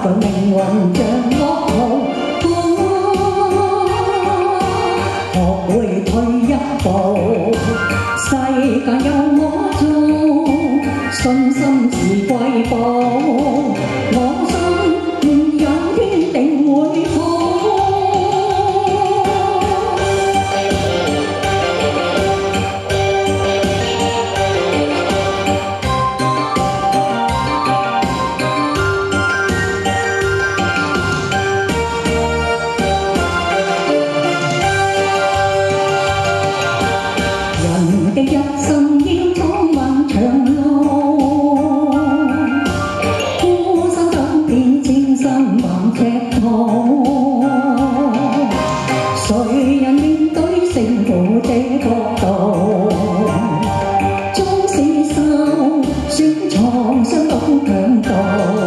個命運像惡徒，學會退一步，世界有我做，信心是貴寶，我心有天定會好。人的一生要闖漫長路，孤身走遍千山萬尺途，誰人面對勝負這角度，縱使受損創傷都強度。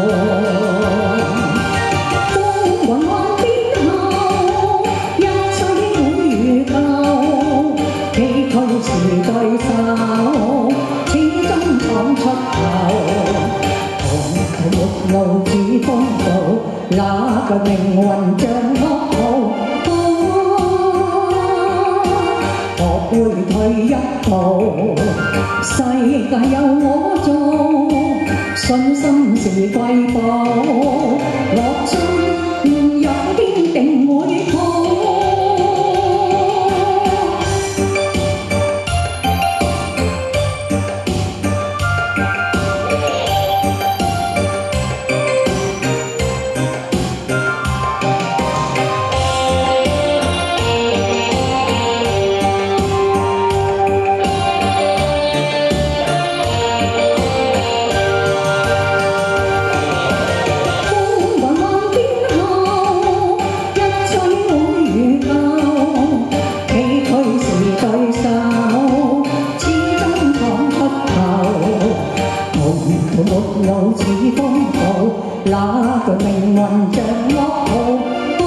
是對手，始終闖出頭。紅途沒路似風暴，那個命運像惡徒。學會退一步，世界有我做，信心是貴寶，我心有天定會好。沒路似風暴，那個命運像惡徒。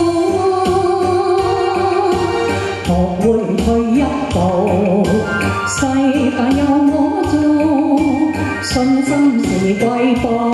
學會退一步，世界有我做，信心是貴寶。